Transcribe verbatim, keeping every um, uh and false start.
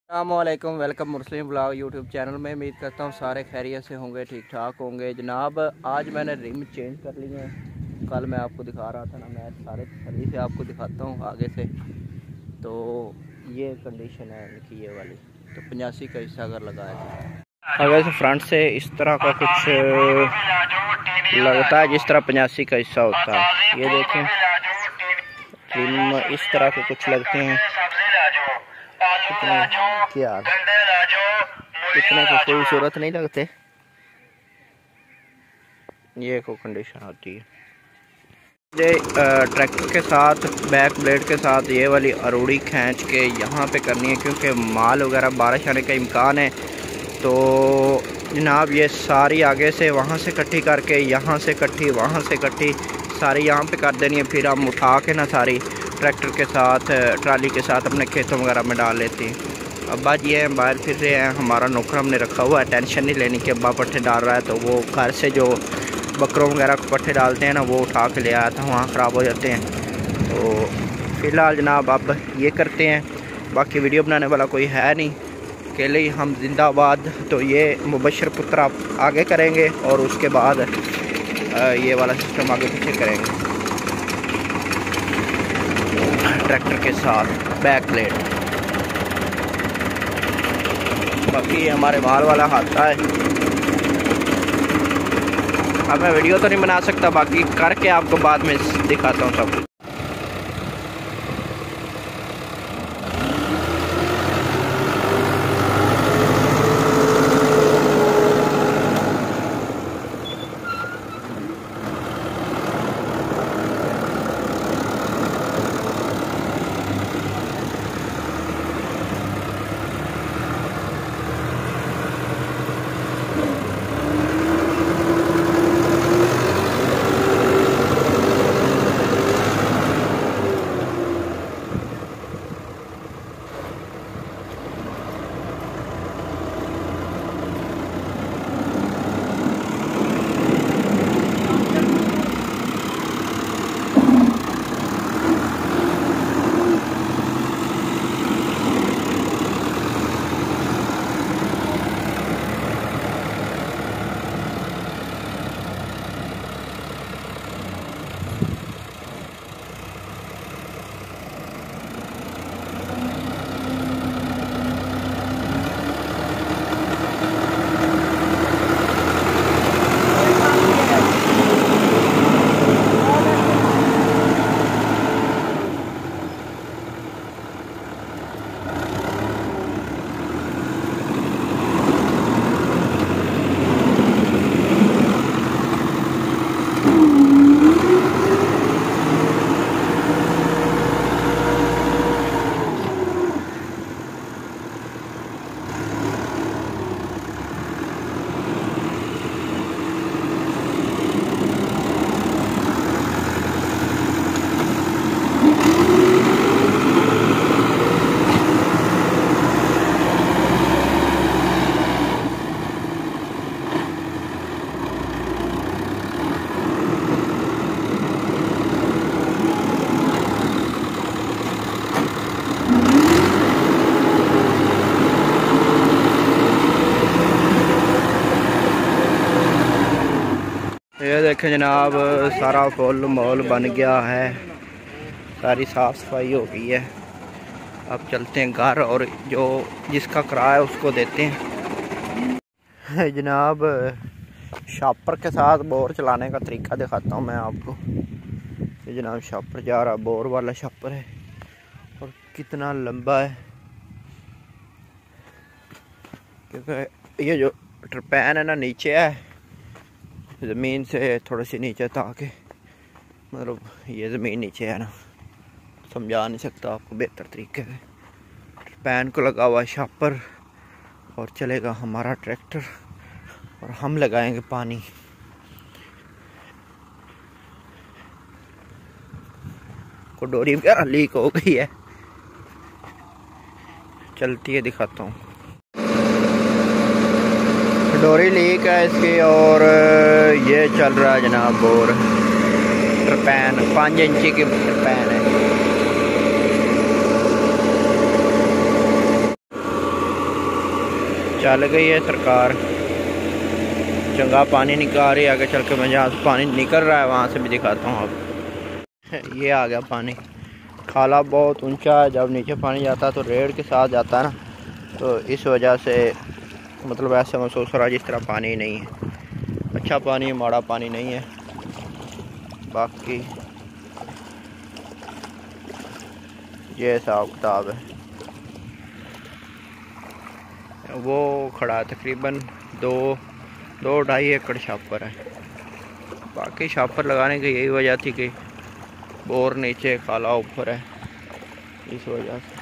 अस्सलामुअलैकुम, welcome Muslim blog YouTube channel में। उम्मीद करता हूँ सारे खैरियत से होंगे, ठीक ठाक होंगे। जनाब आज मैंने रिम चेंज कर ली है। कल मैं आपको दिखा रहा था ना, मैं सारे तसल्ली से आपको दिखाता हूँ आगे से। तो ये कंडीशन है इनकी, ये वाली तो पचासी का हिस्सा अगर लगाया था आगे से फ्रंट से इस तरह का कुछ लगता है जिस तरह पचासी का हिस्सा होता है। ये देखें रिम इस तरह के कुछ लगते हैं। कितने यार कितने को खूबसूरत नहीं लगते। ये को कंडीशन होती है। ये ट्रैक्टर के साथ बैक ब्लेड के साथ ये वाली अरूड़ी खींच के यहाँ पे करनी है, क्योंकि माल वगैरह बारिश आने का इम्कान है। तो जनाब ये सारी आगे से वहाँ से इकट्ठी करके यहाँ से इकट्ठी वहाँ से इकट्ठी सारी यहाँ पे कर देनी है। फिर हम उठा के ना सारी ट्रैक्टर के साथ ट्राली के साथ अपने खेतों वगैरह में डाल लेते हैं। अब बात ये है, बाहर फिर रहे हैं, हमारा नौकर हमने रखा हुआ है, टेंशन नहीं लेनी कि अब्बा पट्ठे डाल रहा है। तो वो घर से जो बकरों वगैरह को पट्ठे डालते हैं ना, वो उठा के ले आया था, वहाँ ख़राब हो जाते हैं। तो फ़िलहाल जनाब अब ये करते हैं, बाकी वीडियो बनाने वाला कोई है नहीं, अकेले ही हम जिंदाबाद। तो ये मुबशर पुत्र आप आगे करेंगे और उसके बाद ये वाला सिस्टम आगे पीछे करेंगे ट्रैक्टर के साथ बैक ब्लेड। बाकी हमारे माल वाला हादसा है। अब मैं वीडियो तो नहीं बना सकता, बाकी करके आपको बाद में दिखाता हूँ सब। ये देखें जनाब, सारा फुल मॉल बन गया है, सारी साफ़ सफाई हो गई है। अब चलते हैं घर और जो जिसका किराया है उसको देते हैं। जनाब शॉपर के साथ बोर चलाने का तरीका दिखाता हूँ मैं आपको। ये जनाब शॉपर जा रहा, बोर वाला शॉपर है और कितना लंबा है, क्योंकि ये जो टरपैन है ना नीचे है ज़मीन से थोड़ी सी नीचे, ताकि मतलब ये ज़मीन नीचे है ना, समझा नहीं सकता आपको बेहतर तरीके से। पैन को लगा हुआ शॉपर और चलेगा हमारा ट्रैक्टर और हम लगाएंगे पानी। को डोरी वगैरह लीक हो गई है, चलती है दिखाता हूँ। डोरी लीक है इसकी और ये चल रहा है जनाब बोर टरपैन, पाँच इंची की टरपैन है। चल गई है सरकार, चंगा पानी निकाल रही है। आगे चल के मैं जहाँ से पानी निकल रहा है वहाँ से भी दिखाता हूँ अब। ये आ गया पानी। खाला बहुत ऊंचा है, जब नीचे पानी जाता है तो रेड के साथ जाता है ना, तो इस वजह से मतलब ऐसा महसूस हो रहा है जिस तरह पानी नहीं है। अच्छा पानी, माड़ा पानी नहीं है। बाकी ये हिसाब किताब है। वो खड़ा है तकरीबन दो दो ढाई एकड़ शापर है। बाकी शापर लगाने की यही वजह थी कि बोर नीचे, खाला ऊपर है, इस वजह से।